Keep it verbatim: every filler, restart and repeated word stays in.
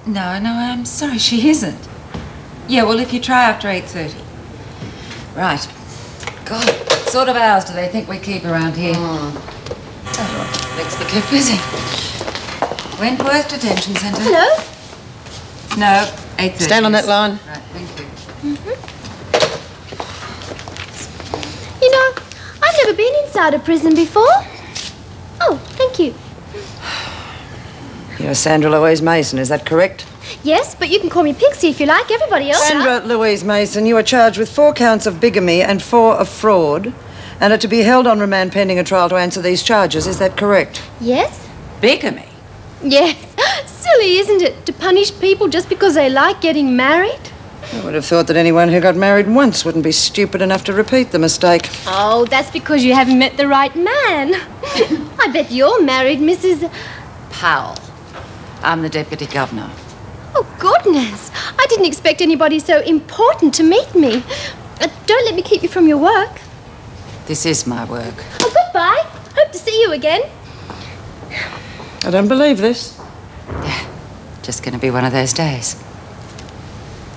No, no, I'm sorry, she isn't. Yeah, well, if you try after eight thirty. Right. God, what sort of hours do they think we keep around here? Mm. Oh, let's be kept busy. Wentworth Detention Centre. Hello? No, eight thirty. Stand on that line. Right, thank you. Mm-hmm. You know, I've never been inside a prison before. Oh, thank you. You're Sandra Louise Mason, is that correct? Yes, but you can call me Pixie if you like. Everybody else. Sandra Louise Mason, you are charged with four counts of bigamy and four of fraud, and are to be held on remand pending a trial to answer these charges. Is that correct? Yes. Bigamy? Yes. Silly, isn't it, to punish people just because they like getting married? I would have thought that anyone who got married once wouldn't be stupid enough to repeat the mistake. Oh, that's because you haven't met the right man. I bet you're married, Missus Powell. I'm the Deputy Governor. Oh, goodness. I didn't expect anybody so important to meet me. Uh, don't let me keep you from your work. This is my work. Oh, goodbye. Hope to see you again. I don't believe this. Yeah, just gonna be one of those days.